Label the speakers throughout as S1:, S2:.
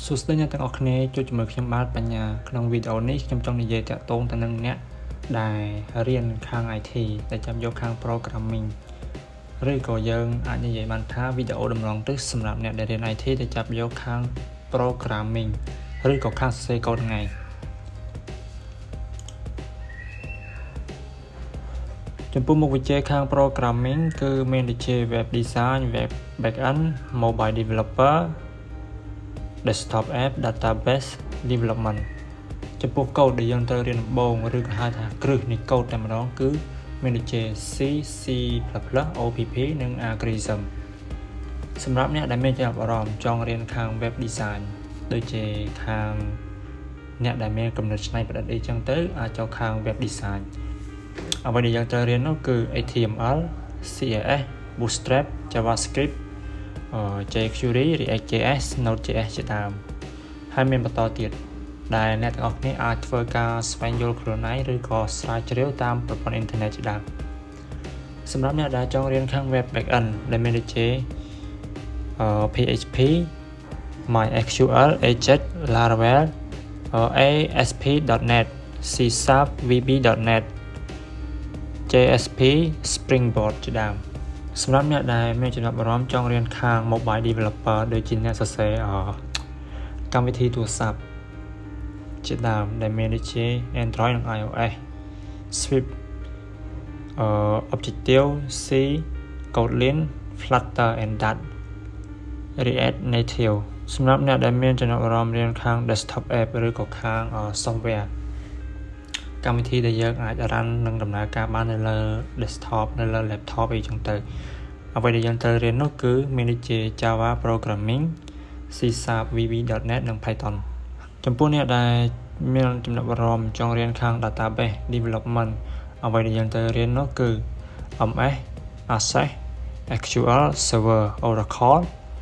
S1: សួស្តីអ្នកទាំងអស់គ្នាជួបជាមួយខ្ញុំបាទបញ្ញាក្នុងវីដេអូនេះខ្ញុំចង់និយាយតាក់ទងទៅនឹងអ្នកដែលរៀនខាង IT ដែលចាប់យកខាង programming ឬក៏យើងអាចនិយាយបានថាវីដេអូដំណងទិសសម្រាប់អ្នកដែលរៀន IT ដែលចាប់យកខាង programming ឬក៏ខាងសរសេរកូដថ្ងៃចំពោះមុខវិជ្ជាខាង programming គឺមានដូចជា web design, web backend, mobile developer, desktop app, database development ចំពោះកូដដែលយើងត្រូវរៀនដំបូងឬក៏ហៅថាគ្រឹះនៃកូដតែម្ដងគឺមានដូចជា C, C++, OPP និង Algorithm សម្រាប់អ្នកដែលមានចំណាប់អារម្មណ៍ចង់រៀនខាង web design ដូចជាខាងអ្នកដែលមានគំនិតច្នៃប្រឌិតអីចឹងទៅអាចចូលខាង web design អ្វីដែលយើងត្រូវរៀននោះគឺ HTML, CSS, Bootstrap, JavaScript, jQuery, React.js, Node.js ជាដើមហើយមានបន្តទៀតដែលអ្នកទាំងអស់គ្នាអាចធ្វើការស្វែងយល់ខ្លួនឯងឬក៏ស្រាវជ្រាវតាមប្រព័ន្ធអ៊ីនធឺណិតជាដើមសម្រាប់អ្នកដែលចង់រៀនខាង web backend ដែលមានដូចជា PHP, MySQL, Ajax, Laravel, ASP.NET, C#, VB.NET, JSP, Springboard ជាដើមសម្រាប់អ្នកដែលមានចំណាប់អារម្មណ៍ចង់រៀនខាង mobile developer ដូចជាអ្នកសរសេរកម្មវិធីទូរស័ព្ទជាដើមដែលមានដូចជា Android និង iOS, Swift, Objective-C, Kotlin, Flutter and Dart, React Native សម្រាប់អ្នកដែលមានចំណាប់អារម្មណ៍រៀនខាង desktop app ឬក៏ខាង software កម្មវិធីដែលយើងអាចរ៉ាន់និងដំណើរការបាននៅលើ desktop នៅលើ laptop អីចឹងទៅអ្វីដែលយើងត្រូវរៀននោះគឺមានដូចជា Java programming, C#, VB.NET និង Python ចំពោះអ្នកដែលមានចំណាប់អារម្មណ៍ចង់រៀនខាង database development អ្វីដែលយើងត្រូវរៀននោះគឺ MS, Access, SQL Server, Oracle,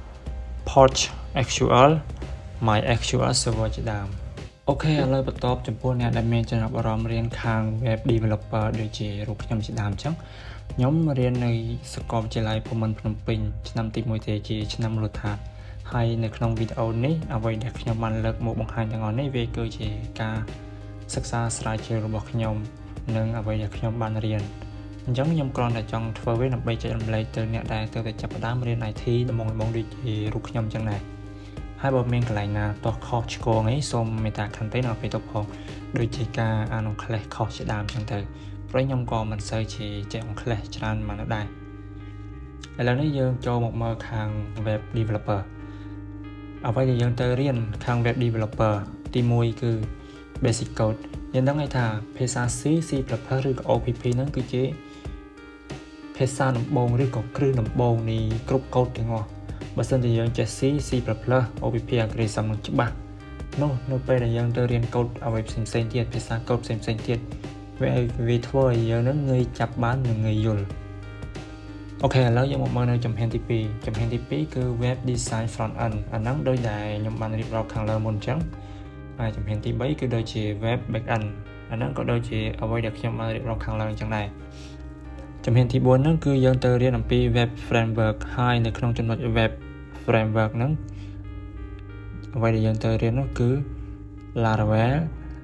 S1: PostgreSQL, MySQL Server ជាដើមអូខេឥឡូវបន្តចំពោះអ្នកដែលមានចំណាប់អារម្មណ៍រៀនខាង web developer ដូចជារូបខ្ញុំជាដើមអញ្ចឹងខ្ញុំរៀននៅសាកលវិទ្យាល័យភូមិន្ទភ្នំពេញឆ្នាំទី1ទេជាឆ្នាំមូលដ្ឋានហើយនៅក្នុងវីដេអូនេះអ្វីដែលខ្ញុំបានលើកមកបង្ហាញទាំងអស់នេះវាគឺជាការសិក្សាស្រាវជ្រាវរបស់ខ្ញុំនិងអ្វីដែលខ្ញុំបានរៀនអញ្ចឹងខ្ញុំគ្រាន់តែចង់ធ្វើវាដើម្បីចែករំលែកទៅអ្នកដែលទើបតែចាប់ផ្ដើមរៀន IT ដំបូងដូចជារូបខ្ញុំអញ្ចឹងដែរហើយបើមានកន្លែងណាតោះខុសឆ្គងអីសូមមេត្តាខន្តីនៅពេលទៅផងដូចជាការអានអង់គ្លេសខុសជាដើមអញ្ចឹងទៅព្រោះខ្ញុំក៏មិនសូវជាចេះអង់គ្លេសច្រើនមកនោះដែរឥឡូវនេះយើងចូលមកមើលខាង web developer អ្វីដែលយើងត្រូវរៀនខាង web developer ទី1គឺ basic code យើងដឹងថាភាសា C, C++ ឬក៏ OPP ហ្នឹងគឺជាភាសាដំបូងឬក៏គ្រឹះដំបូងនៃគ្រប់កូដទាំងអស់បើសិនជាយើងចេះ C, C++, OPP, Algorithm នឹងច្បាស់នោះនៅពេលដែលយើងទៅរៀនកូដអ្វីផ្សេងៗទៀតភាសាកូដផ្សេងៗទៀតវាធ្វើឲ្យយើងនឹងងាយចាប់បាននិងងាយយល់អូខេឥឡូវយើងមកមើលនៅជំហានទី2ជំហានទី2គឺ web design front end អាហ្នឹងដូចដែលខ្ញុំបានរៀបរាប់ខាងលើមុនអញ្ចឹងហើយជំហានទី3គឺដូចជា web back end អាហ្នឹងក៏ដូចជាអ្វីដែលខ្ញុំបានរៀបរាប់ខាងលើអញ្ចឹងដែរជំហានទី4ហ្នឹងគឺយើងទៅរៀនអំពី web framework ហើយនៅក្នុងចំណុច web framework ហ្នឹងអ្វីដែលយើងទៅរៀននោះគឺ Laravel,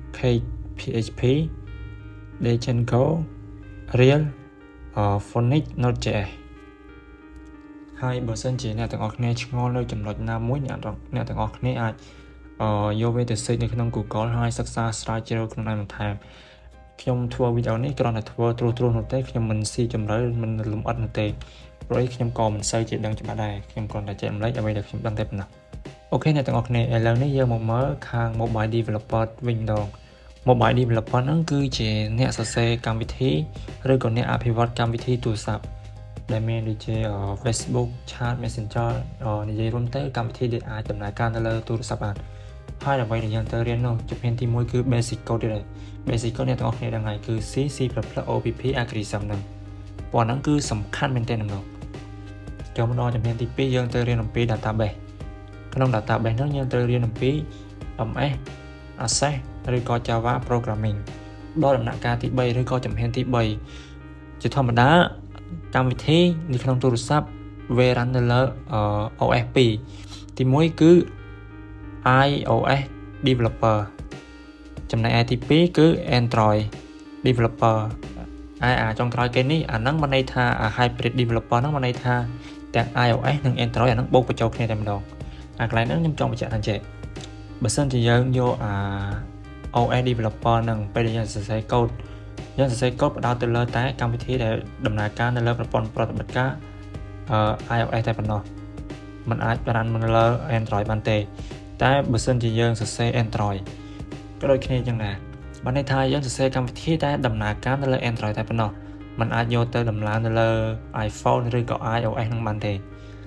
S1: PHP, Django, Real, Phonics, Node.js ហើយបើសិនជាអ្នកទាំងអស់គ្នាឆ្ងល់នៅចំណុចណាមួយអ្នកទាំងអស់គ្នាអាចយកវាទៅ search នៅក្នុង Google ហើយសិក្សាស្រាវជ្រាវខ្លួនឯងបន្ថែមខ្ញុំធ្វើវីដេអូនេះគ្រាន់តែធ្វើត្រួសនោះទេខ្ញុំមិនស៊ីជម្រៅមិនលម្អិតនោះទេព្រោះខ្ញុំក៏មិនសូវជាដឹងច្បាស់ដែរខ្ញុំគ្រាន់តែចែករំលែកអ្វីដែលខ្ញុំដឹងតែប៉ុណ្ណោះអូខេអ្នកទាំងអស់គ្នាឥឡូវនេះយើងមកមើលខាង mobile developer វិញម្ដង mobile developer ហ្នឹងគឺជាអ្នកសរសេរកម្មវិធីឬក៏អ្នកអភិវឌ្ឍកម្មវិធីទូរស័ព្ទដែលមានដូចជា Facebook, Chat, Messenger និយាយរួមទៅកម្មវិធីដែលអាចដំណើរការនៅលើទូរស័ព្ទបានហើយអ្វីដែលយើងត្រូវរៀននោះជំហានទី1គឺ basic code ទេ basic code អ្នកទាំងអស់គ្នាដឹងហើយគឺ C, C++, OPP, Algorithm ហ្នឹងប៉ុណ្ណឹងគឺសំខាន់មែនទែនម្ដងចូលមកដល់ជំហានទី2យើងត្រូវរៀនអំពី database ក្នុង database ហ្នឹងយើងត្រូវរៀនអំពី MS, Access ឬក៏ Java programming ដល់ដំណាក់កាលទី3ឬក៏ជំហានទី3ជាធម្មតាកម្មវិធីនៅក្នុងទូរស័ព្ទវា run នៅលើ OS 2ទី1គឺ iOS developer ចំណែកឯទី2គឺ Android developer ចុងក្រោយគេនេះអាហ្នឹងមិនន័យថា hybrid developer ហ្នឹងមិនន័យថាទាំង iOS និង Android អាហ្នឹងបូកបញ្ចូលគ្នាតែម្ដងអាកន្លែងហ្នឹងខ្ញុំចង់បញ្ជាក់ថាចេះបើសិនជាយើងយកOS developer ហ្នឹងពេលដែលយើងសរសេរ code យើងសរសេរ code ផ្ដោតទៅលើតែកម្មវិធីដែលដំណើរការនៅលើប្រព័ន្ធប្រតិបត្តិការiOS តែប៉ុណ្ណោះมันអាចបាននៅលើ Android បានទេតែបើសិនជាយើងសរសេរ Android ក៏ដូចគ្នាចឹងដែរបានន័យថាយើងសរសេរកម្មវិធីដែលដំណើរការនៅលើ Android តែប៉ុណ្ណោះมันអាចយកទៅដំឡើងនៅលើ iPhone ឬក៏ iOS ហ្នឹងបានទេ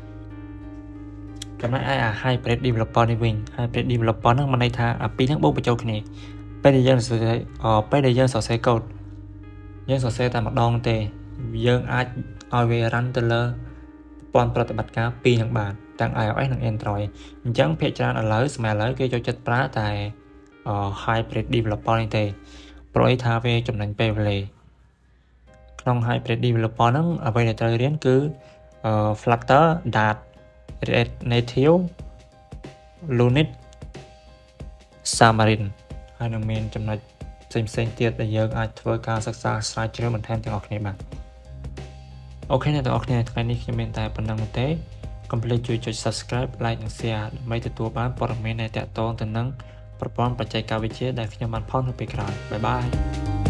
S1: ចំណែកឯhybrid developer នេះវិញ hybrid developer ហ្នឹងមានន័យថាអាពីរហ្នឹងបូកបញ្ចូលគ្នាពេលដែលយើងសរសេរ code យើងសរសេរតែម្ដងទេយើងអាចឲ្យវា run ទៅលើប្រព័ន្ធប្រតិបត្តិការពីរហ្នឹងបានទាំង iOS និង Android អញ្ចឹងភាគច្រើនឥឡូវគេចូលចិត្តប្រើតែhybrid developer នេះទេព្រោះថាវាចំណេញពេលវេលាក្នុង hybrid developer ហ្នឹងអ្វីដែលត្រូវរៀនគឺFlutter, Dart, React Native, Lunit, Xamarin ហើយនឹងមានចំណុចផ្សេងទៀតដែលយើងអាចធ្វើការសិក្សាស្រាវជ្រាវបន្ថែមទាំងអស់គ្នាបានអូខេអ្នកទាំងអស់គ្នាថ្ងៃនេះខ្ញុំមានតែប៉ុណ្្នឹងទេកុំភ្លេចជួយចុច Subscribe, Like និង Share ដើម្បីទទួលបានព័ត៌មានដែលទាក់ទងទៅនឹងប្រព័ន្ធបច្ចេកវិទ្យាដែលខ្ញុំបានផុសនៅពេលក្រោយបាយបាយ